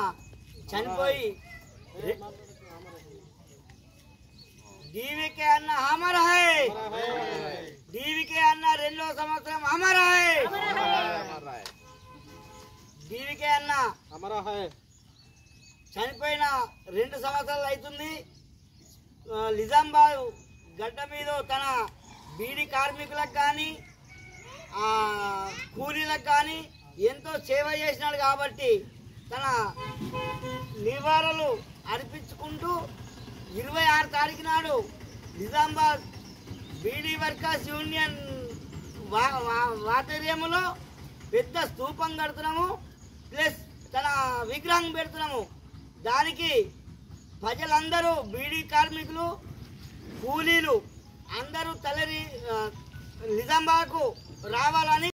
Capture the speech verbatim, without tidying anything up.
చనిపోయి డీవీకే అన్న Amar high, DVK అన్న రెండో సంవత్సరం అమర్ హై, డీవీకే అన్న అమర్ హై చనిపోయిన రెండు సంవత్సరాలు అవుతుంది. నిజామాబాద్ గడ్డ మీద తన బీడీ కార్మికులకు కానీ కూలీలకు కానీ ఎంతో సేవ చేసినాడు కాబట్టి తన నివారణలు అర్పించుకుంటూ ఇరవై ఆరు తారీఖు నాడు నిజామాబాద్ బీడీ వర్కర్స్ యూనియన్ ఆధ్వర్యంలో పెద్ద స్తూపం కడుతున్నాము, ప్లస్ తన విగ్రహం పెడుతున్నాము. దానికి ప్రజలందరూ బీడీ కార్మికులు కూలీలు అందరూ తలరి నిజామాబాద్కు రావాలని